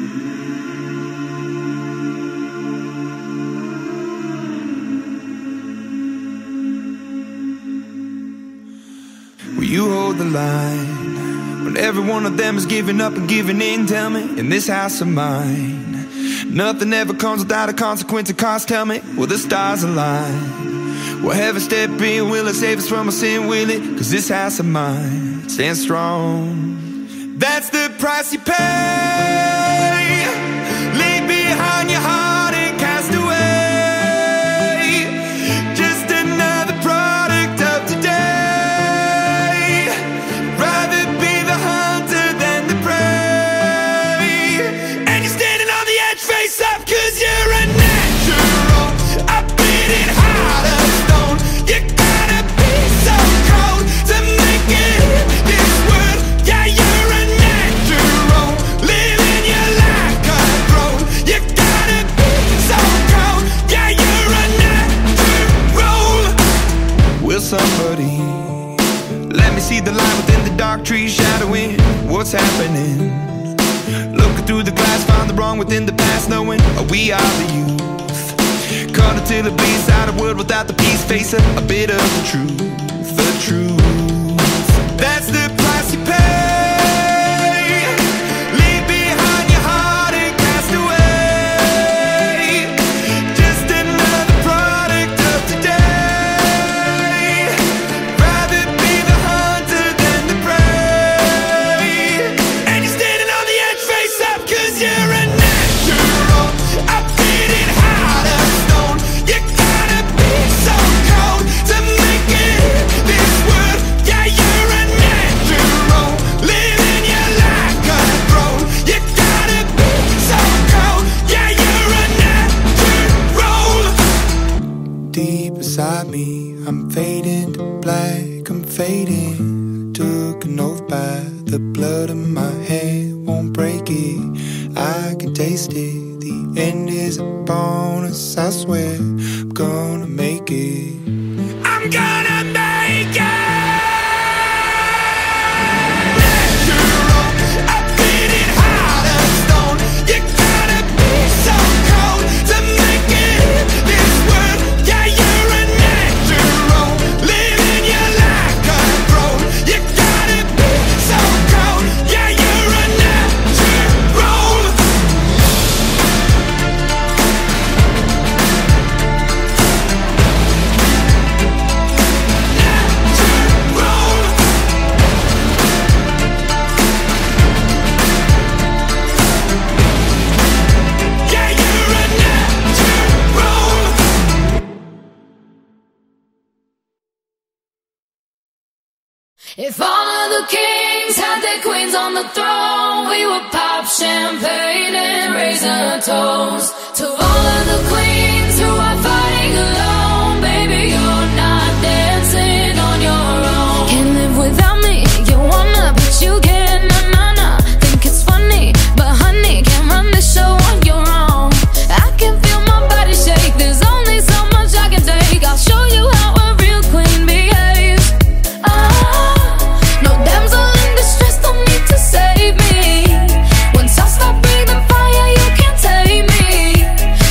Will you hold the line when every one of them is giving up and giving in? Tell me, in this house of mine, nothing ever comes without a consequence and cost. Tell me, will the stars align? Will heaven step in? Will it save us from our sin? Will it? Cause this house of mine stands strong. That's the price you pay. Leave behind your heart and cast away. Just another product of today. Rather be the hunter than the prey. And you're standing on the edge, face up, cause you're a natural. I beat it hard of stone. You gotta be so cold to make it in this world. Yeah, you're a natural, living your life cutthroat. You gotta be so cold. Yeah, you're a natural. Will somebody let me see the light within the dark trees shadowing what's happening? Looking through the glass, find the wrong within the past, knowing we are the youth. Caught until it bleeds out a world without the peace. Face a bit of the truth, the truth. That's the price you pay. Leave behind your heart and cast away. Just another product of today. Rather be the hunter than the prey. And you're standing on the edge, face up, cause you're a natural. I beat it hard of stone. You gotta be so cold to make it in this world. Yeah, you're a natural, living your life cutthroat. You gotta be so cold. Yeah, you're a natural. Deep inside me, I'm fading to black, I'm fading. Took an oath by the blood in my head, won't break it. I can taste it, the end is a bonus, I swear. I'm gonna make it. I'm gonna make it. Natural, I beat it hard of stone. You gotta be so cold to make it in this world. Yeah, you're a natural, living your life cutthroat. You gotta be so cold. Yeah, you're a natural. Yeah, you're a natural. If all of the kings had their queens on the throne, we would pop champagne and raise a toast to all of the queens who are fighting alone. Baby, you're not dancing on your own. Can't live without me, you wanna, but you can't. Nah. Think it's funny, but honey, can't run the show on your own. I can feel my body shake, there's only so much I can take. I'll show you how a real queen behaves. No damsel in distress, don't need to save me. Once I stop breathing fire, you can't take me.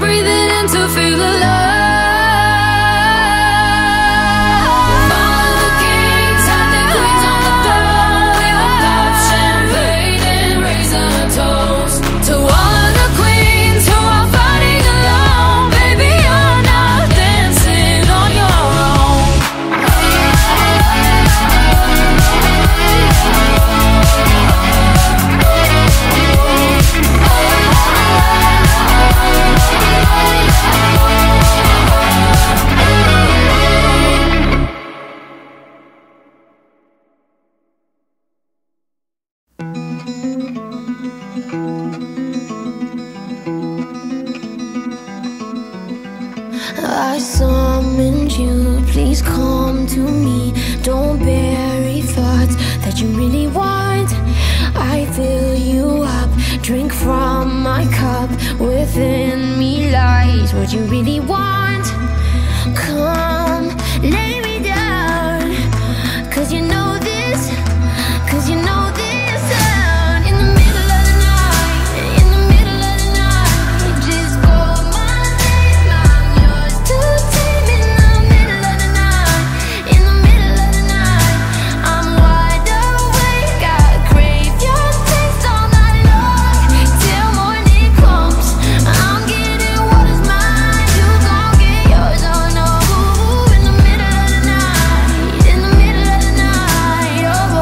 breathe it in to feel the love. Follow the kings, had their queens on the throne. We would pop champagne and raise a toast to all of the queens who are fighting alone. Baby, you're not dancing on your own. I summoned you, please come to me. Don't bury thoughts that you really want. I fill you up, drink from my cup. Within me lies what you really want. Come, lay me down, 'cause you know this, 'cause you know this sound. In the middle of the night, in the middle of the night, just call my name, I'm yours to tame. In the middle of the night, in the middle of the night, I'm wide awake, I crave your taste all night long. Till morning comes, I'm getting what is mine, you gon' get yours, oh no. In the middle of the night, in the middle of the night, oh.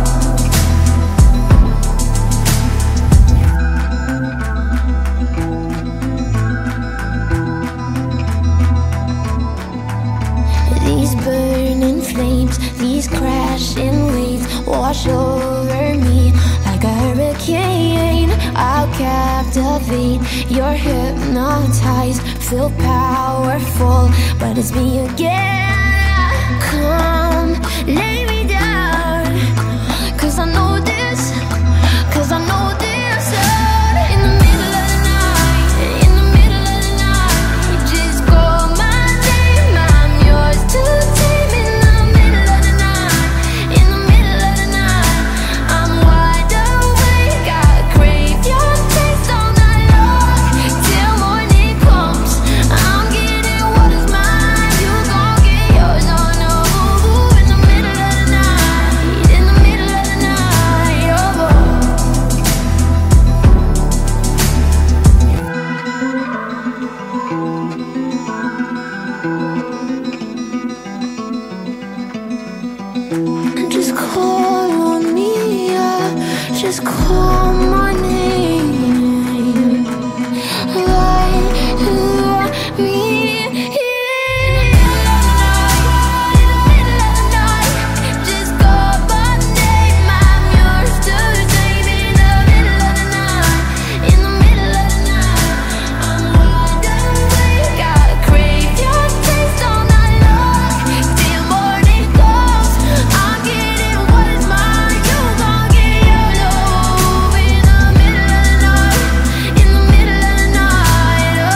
These burning flames, these crashing waves wash over me like a hurricane. I'll captivate, you're hypnotized, feel powerful, but it's me again. Come, lay me down, 'cause I know this, 'cause I know this sound. In the middle of the night, in the middle of the night, just call my name, I'm yours to tame. In the middle of the night, in the middle of the night, I'm wide awake, I crave your taste all night long. Till morning comes, I'm getting what is mine, you gon' get yours, oh no. In the middle of the night, in the middle of the night, oh. Just call on me, just call my name. Let me in. In the middle of the night, just call my name, I'm yours to tame. In the middle of the night, in the middle of the night, I'm wide awake, I crave your taste all night long. Till morning comes, I'm getting what is mine, you gon' get yours, oh. In the middle of the night, in the middle of the night, oh.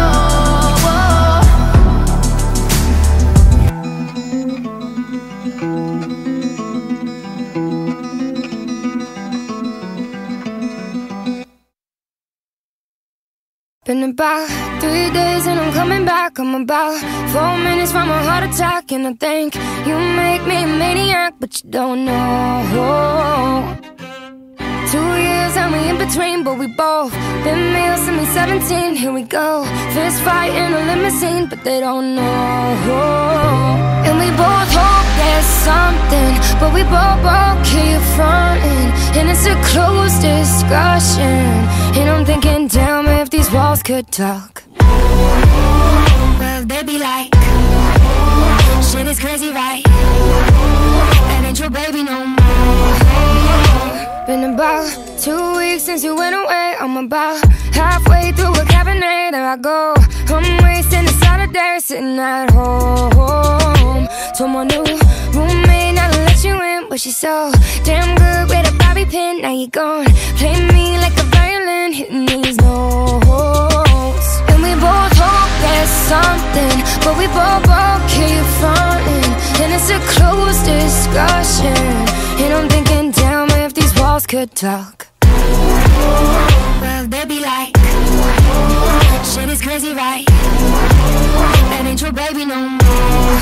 Been about 3 days and I'm coming back. I'm about 4 minutes from a heart attack, and I think you make me a maniac, but you don't know. 2 years and we in between, but we both been male since we 17. Here we go, fist fight in a limousine, but they don't know. And we both hope there's something, but we both keep fronting, and it's a closed discussion. And I'm thinking, damn, if these walls could talk, well, they'd be like, shit is crazy, right? That ain't your baby no more. Been about 2 weeks since you went away. I'm about halfway through a Cabernet. There I go, I'm wasting a Saturday sitting at home. Told my new roommate not to let you in, but she's so damn good with a bobby pin. Now you gone, play me like a violin, hitting these notes. And we both hope there's something, but we both keep fronting, and it's a closed discussion. And I'm thinking, damn, if these walls could talk, Well, they be like, shit is crazy, right? That ain't your baby no more.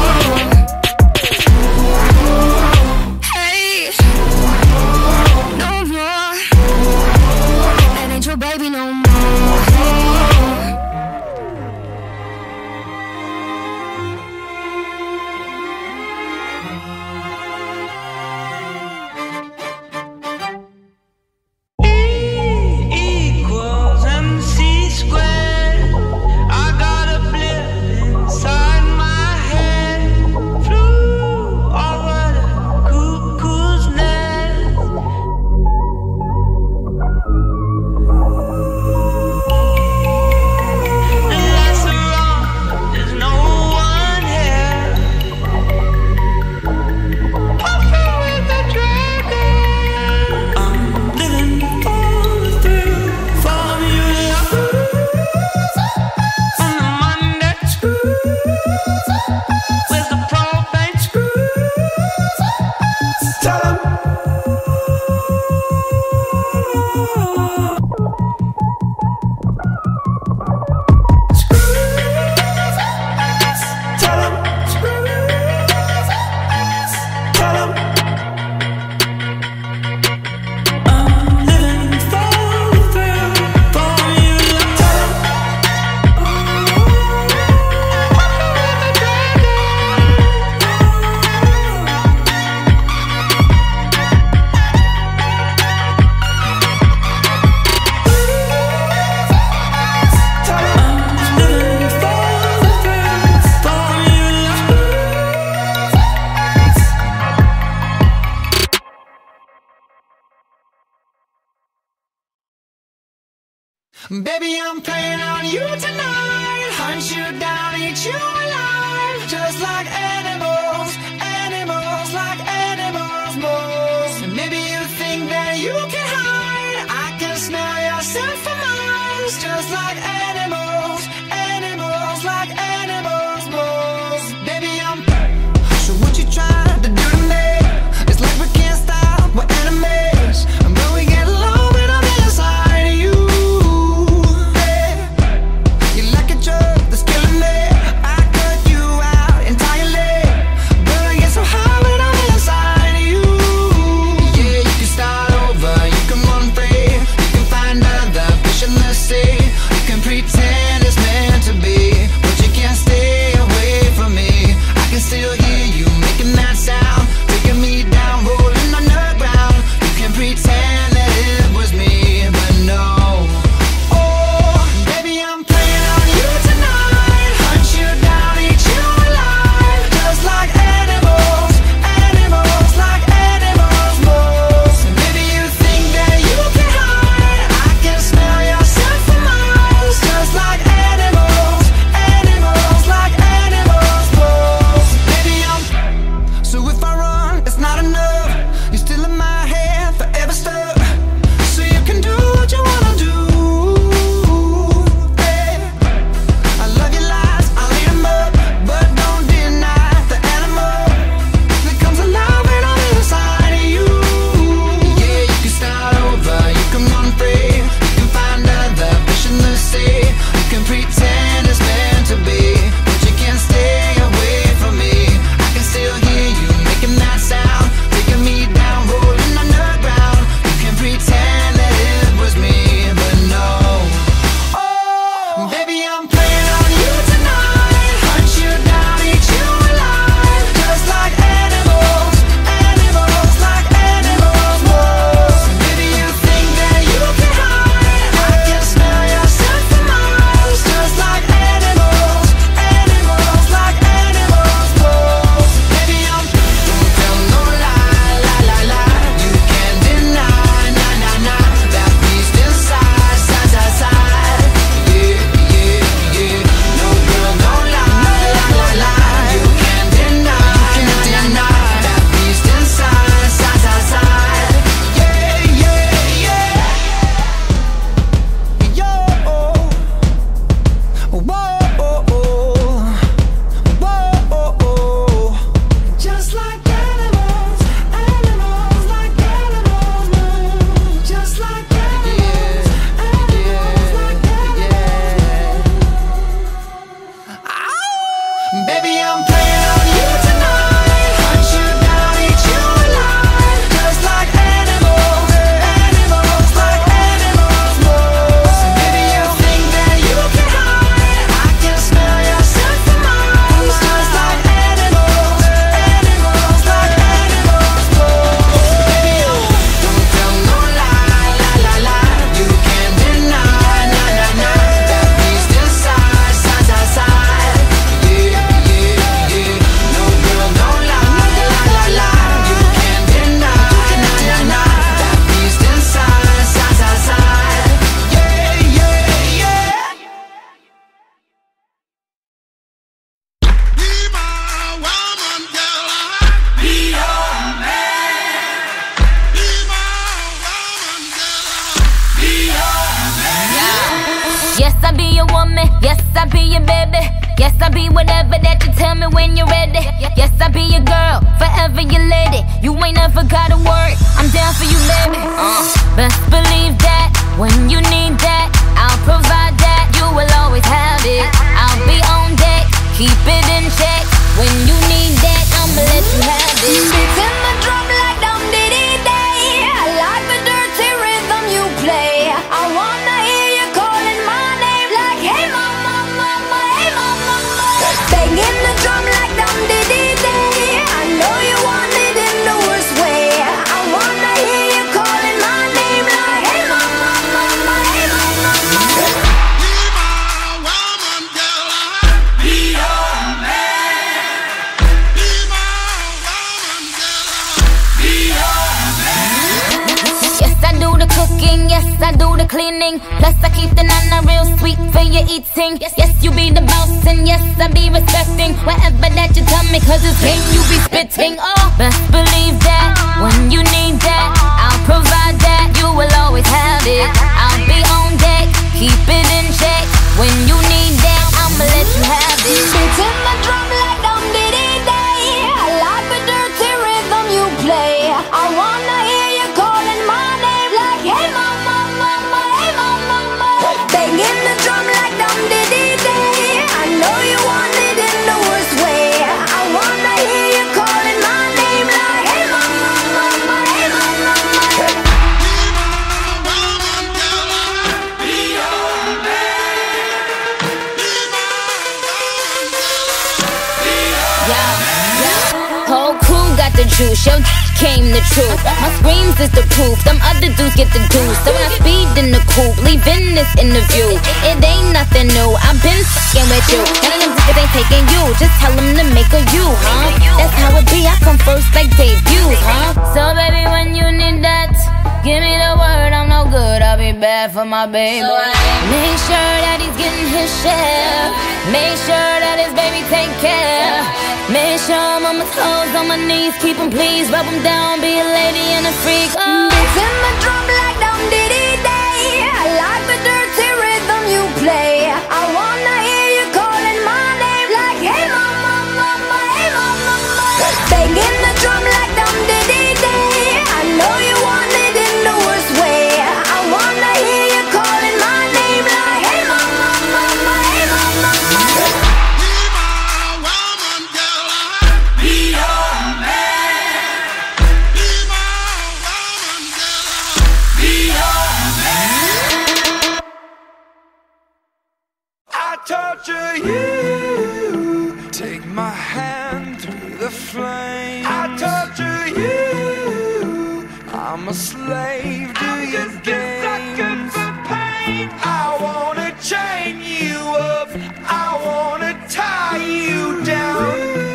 Hey, no more. That ain't your baby no more. Baby, I'm playing on you tonight. Hunt you down, eat you alive. Just like animals, animals, like animals, moles. And maybe you think that you can hide. I can smell yourself for miles. Just like animals, animals, like animals, moles. Baby, I'm so what you trying to do to me? It's like we can't stop, we're enemies. But we get along when I'm inside of you. You're like a drug that's killing me. I cut you out entirely. Baby, I'm playing on you tonight. Hunt you down, eat you alive. Just like animals, animals like animals more. So baby, you think that you can hide? I can smell your scent from miles. Just like animals, animals like animals more. So baby, don't tell no lie, la la la. You can't deny, na na na. That beast inside, side side side. Yeah, yeah, yeah. No girl, don't lie, la la la. You can't deny, na na na. That beast inside, side side side. Yeah, yeah, yeah. Be my woman, girl. Be your man. Be my woman, girl. Be your man. Yes, I be your woman. Yes, I be your baby. Yes, I be whatever that you tell me when you're ready. Yes, I be your girl, forever your lady. You ain't never gotta worry, I'm down for you, baby. Best believe that when you need that, I'll provide that. You will always have it. I'll be on deck, keep it in check. When you need that, I'ma let you have it. Beating the drum like dum diddy day. I like the dirty rhythm you play. I wanna hear you calling my name like, hey mama, mama, hey mama, mama. Banging the drum like dum diddy day. I know you want it in the worst way. I wanna hear you calling my name like, hey mama, mama, hey mama, mama. Be my woman, girl. Be your man. Be my woman, girl. Be your man. Yes, I do the cooking, yes, I do the cleaning. Plus I keep the nana real sweet for your eating. Yes, you be the boss and yes, I be respecting whatever that you tell me, cause it's game you be spitting. Oh, best believe that when you need that, I'll provide that. You will always have it. I'll be on deck, keep it in check. When you need that, I'ma let you have it. Beating the drum like dum diddy day. I like the dirty rhythm you play. I wanna hear you calling my name like, hey mama, mama, hey mama, mama. Banging the drum like dum diddy day. I know you want it in the worst way. I wanna hear you calling my name like, hey mama, mama, hey mama, mama. Be your man. Be my woman, girl. Be your Whole crew got the juice, yo came the truth. My screams is the proof, them other dudes get the dues. So when I speed in the coupe, leaving this interview, it ain't nothing new, I've been fucking with you. None of them niggas ain't taking you, just tell them to make a you, huh? That's how it be, I come first like debuts, huh? So baby, when you need that, give me the word, I'm no good, I'll be bad for my baby. Make sure that he's getting his share. Make sure that his baby take care. Make sure I'm on my toes, on my knees, keep him please, rub him down, be a lady and a freak. Oh. Beating the drum like dum diddy day. I like the dirty rhythm you play. I wanna hear you calling my name like, hey mama, mama, hey mama, mama. Banging the drum like dum diddy day. I know you want it in the worst way. I wanna hear you calling my name like, hey mama, mama, hey mama, mama. Be my woman, girl. Be your man. Be my woman, girl. Be your man. I torture you. Take my hand through the flame. I torture you. I'm a slave to your games. I wanna chain you up. I wanna tie you down.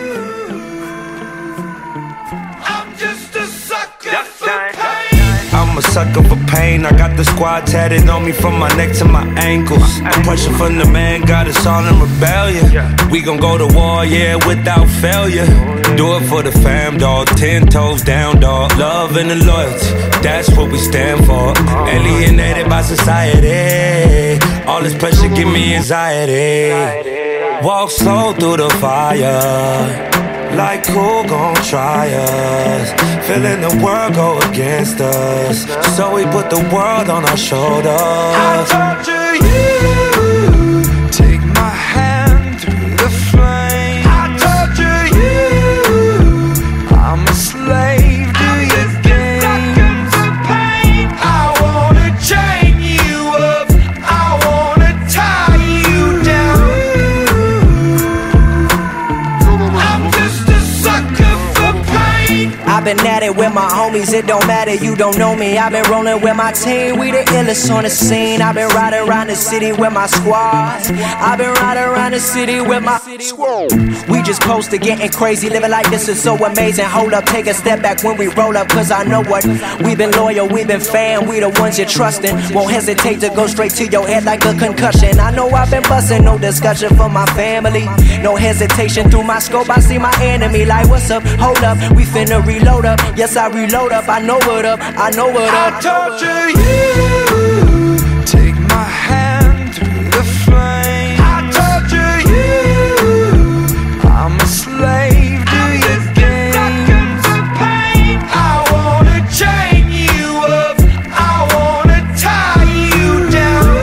I'm just a sucker for pain. I'm a sucker for pain. I got the squad tatted on me from my neck to my ankles. The pressure from the man got us all in rebellion. We gon' go to war, yeah, without failure. Do it for the fam, dog. 10 toes down, dog. Love and the loyalty, that's what we stand for. Alienated by society. All this pressure give me anxiety. Walk slow through the fire. Like who gon' try us? Feeling the world go against us, so we put the world on our shoulders. I torture you. Take my hand through the flame. been at it with my homies, it don't matter, you don't know me. I've been rolling with my team, we the illest on the scene. I've been riding around the city with my squad. I've been riding around the city with my squad. We just posted getting crazy, living like this is so amazing. Hold up, take a step back when we roll up, cause I know what. We've been loyal, we've been fan, we the ones you're trusting. Won't hesitate to go straight to your head like a concussion. I know I've been busting, no discussion for my family. No hesitation, through my scope I see my enemy. Like what's up, hold up, we finna reload up. Yes, I reload up, I know what up, I know what up. I torture you, take my hand through the flame. I torture you, I'm a slave to your games. I wanna chain you up, I wanna tie you down.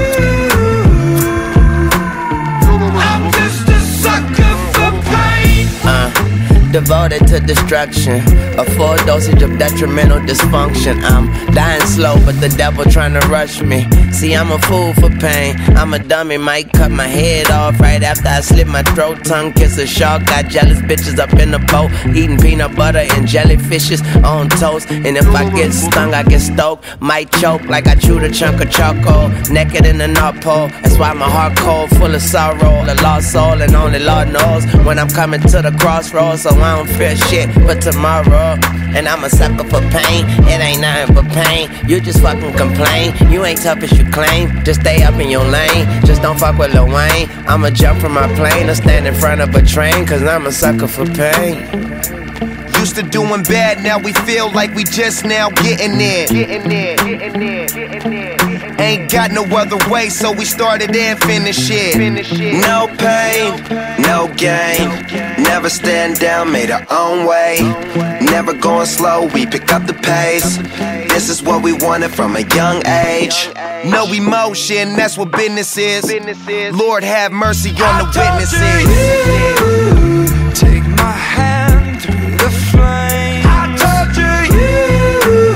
I'm just a sucker for pain. Devoted to destruction, a full dosage of detrimental dysfunction. I'm dying slow, but the devil trying to rush me. See, I'm a fool for pain. I'm a dummy, might cut my head off right after I slit my throat. Tongue kiss a shark, got jealous bitches up in the boat, eating peanut butter and jellyfishes on toast. And if I get stung, I get stoked, might choke like I chewed a chunk of charcoal. Naked in the North Pole, that's why my heart cold, full of sorrow. A lost soul, and only Lord knows when I'm coming to the crossroads. So I don't fear shit but tomorrow. And I'm a sucker for pain, it ain't nothing but pain. You just fucking complain, you ain't tough as you claim. Just stay up in your lane, just don't fuck with Lil Wayne. I'ma jump from my plane or stand in front of a train, cause I'm a sucker for pain. Used to doing bad, now we feel like we just now getting in. Ain't got no other way, so we started and finished it. No pain, no gain. Never stand down, made our own way. Never going slow, we pick up the pace. This is what we wanted from a young age. No emotion, that's what business is. Lord have mercy on the witnesses. Take my hand through the flame. I torture you,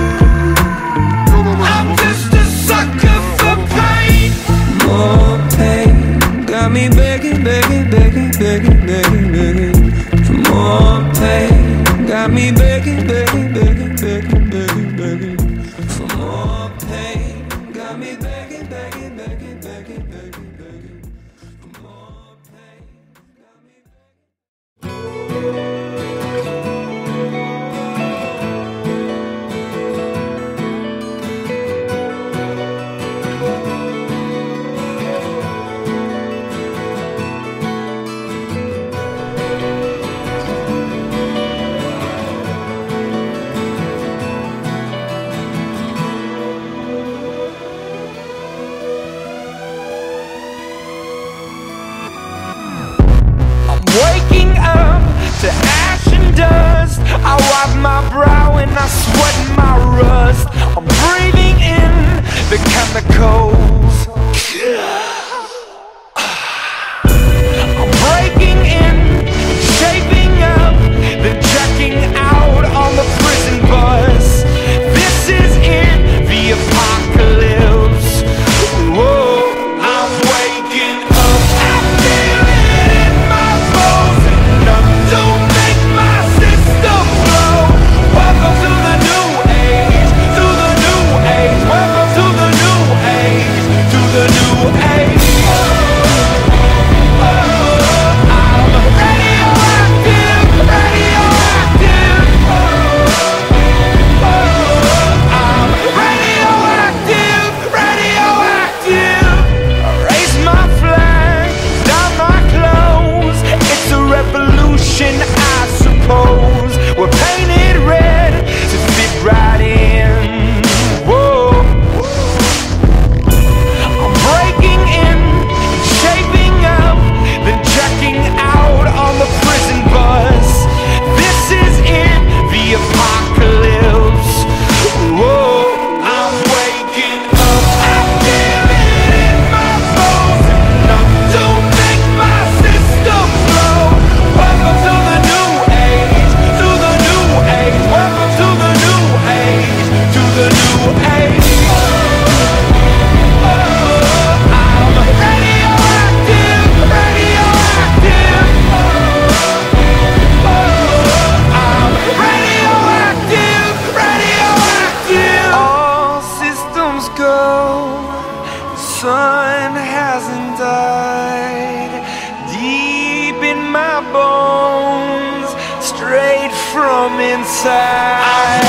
I'm just a sucker for pain. More pain, got me begging, begging, begging, begging, begging, begging for more pain. Got me begging, begging, begging, begging, begging, begging for more pain. Got me begging, begging, begging, begging, begging, begging for more pain. Got me bones, straight from inside.